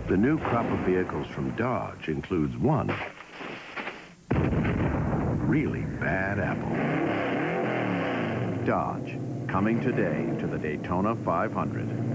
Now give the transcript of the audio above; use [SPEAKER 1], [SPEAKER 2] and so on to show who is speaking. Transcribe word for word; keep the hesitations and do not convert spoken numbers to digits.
[SPEAKER 1] The new crop of vehicles from Dodge includes one really bad apple. Dodge, coming today to the Daytona five hundred.